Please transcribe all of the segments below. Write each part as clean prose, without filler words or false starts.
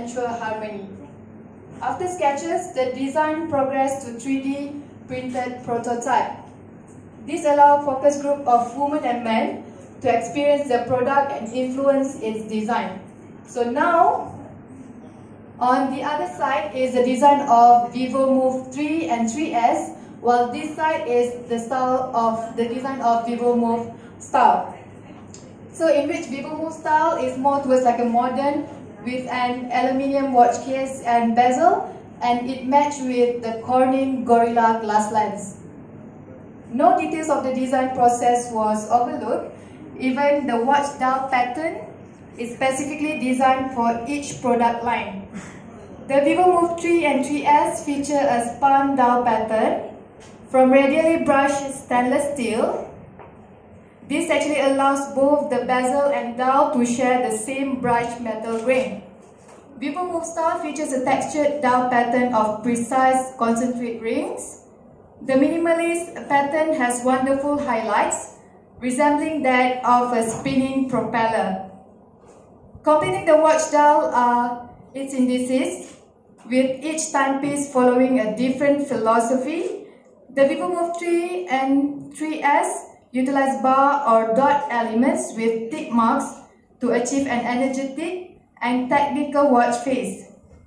ensure harmony. After sketches, the design progressed to 3D printed prototype. This allows a focus group of women and men to experience the product and influence its design. So now, on the other side is the design of VivoMove 3 and 3S, while this side is the design of VivoMove style. So in which VivoMove style is more towards like a modern with an aluminium watch case and bezel, and it matched with the Corning Gorilla glass lens. No details of the design process was overlooked. Even the watch dial pattern is specifically designed for each product line. The VivoMove 3 and 3S feature a spun dial pattern from radially brushed stainless steel. This actually allows both the bezel and dial to share the same brushed metal grain. VivoMove style features a textured dial pattern of precise concentric rings. The minimalist pattern has wonderful highlights, resembling that of a spinning propeller. Completing the watch dial are its indices, with each timepiece following a different philosophy. The VivoMove 3 and 3S utilize bar or dot elements with tick marks to achieve an energetic and technical watch face.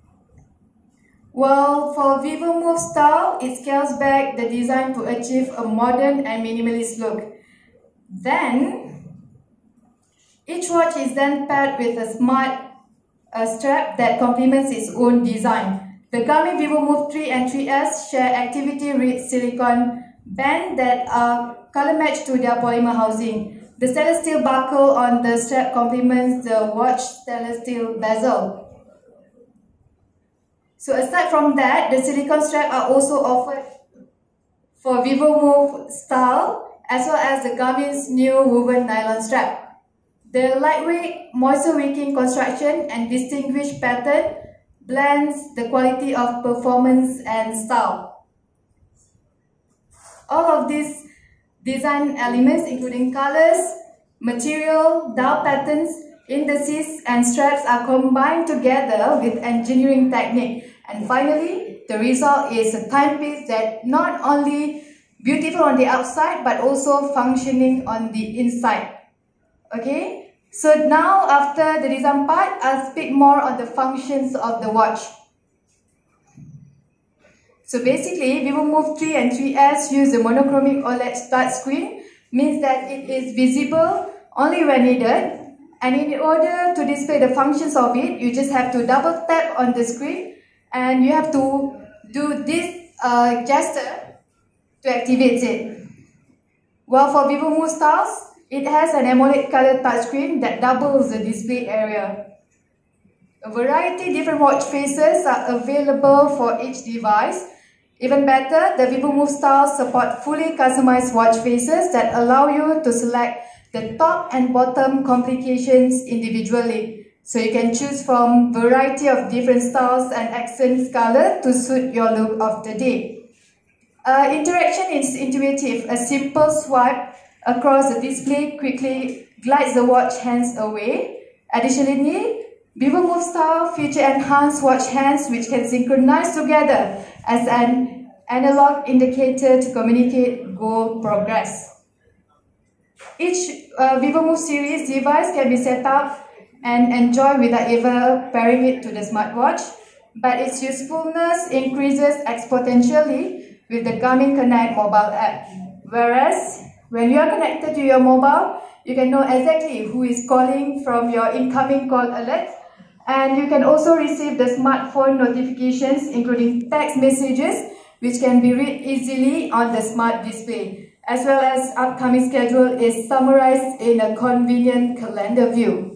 While for VivoMove style, it scales back the design to achieve a modern and minimalist look. Then, each watch is then paired with a smart strap that complements its own design. The Garmin VivoMove 3 and 3S share activity-rich silicone bands that are color matched to their polymer housing. The stainless steel buckle on the strap complements the watch stainless steel bezel. So aside from that, the silicone straps are also offered for VivoMove style, as well as the Garmin's new woven nylon strap. The lightweight, moisture-wicking construction and distinguished pattern blends the quality of performance and style. All of these design elements, including colors, material, dial patterns, indices, and straps, are combined together with engineering technique. And finally, the result is a timepiece that not only beautiful on the outside but also functioning on the inside. Okay, so now after the design part, I'll speak more on the functions of the watch. So basically, VivoMove 3 and 3S use a monochromic OLED touchscreen, means that it is visible only when needed. And in order to display the functions of it, you just have to double tap on the screen and you have to do this gesture to activate it. While for VivoMove styles, it has an AMOLED color touchscreen that doubles the display area. A variety of different watch faces are available for each device. Even better, the VivoMove styles support fully customized watch faces that allow you to select the top and bottom complications individually. So you can choose from a variety of different styles and accents color to suit your look of the day. Interaction is intuitive. A simple swipe across the display quickly glides the watch hands away. Additionally, VivoMove style feature enhanced watch hands which can synchronize together as an analog indicator to communicate goal progress. Each VivoMove series device can be set up and enjoy without ever pairing it to the smartwatch, but its usefulness increases exponentially with the Garmin Connect mobile app. Whereas, when you are connected to your mobile, you can know exactly who is calling from your incoming call alert, and you can also receive the smartphone notifications including text messages which can be read easily on the smart display, as well as upcoming schedule is summarized in a convenient calendar view.